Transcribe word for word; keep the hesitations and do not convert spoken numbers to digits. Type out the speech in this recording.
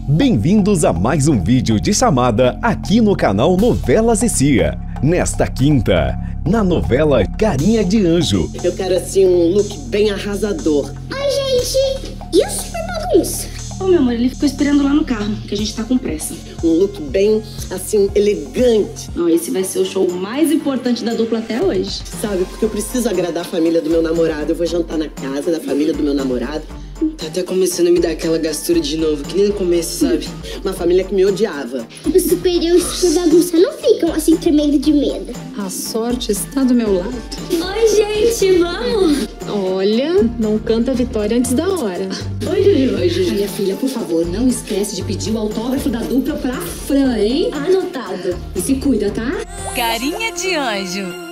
Bem-vindos a mais um vídeo de chamada aqui no canal Novelas e Cia. Nesta quinta, na novela Carinha de Anjo. Eu quero assim um look bem arrasador. Oi, gente! E o super bagunça? Ô, meu amor, ele ficou esperando lá no carro, que a gente tá com pressa. Um look bem, assim, elegante. Ó, esse vai ser o show mais importante da dupla até hoje. Sabe, porque eu preciso agradar a família do meu namorado. Eu vou jantar na casa da família do meu namorado. Tá até começando a me dar aquela gastura de novo, que nem no começo, sabe? Uma família que me odiava. Os super e os super bagunça não ficam assim tremendo de medo. A sorte está do meu lado. Oi, gente, vamos! Olha, não canta a vitória antes da hora. Oi, Juju. Oi, Juju. Minha filha, por favor, não esquece de pedir o autógrafo da dupla pra Fran, hein? Anotado. E se cuida, tá? Carinha de Anjo.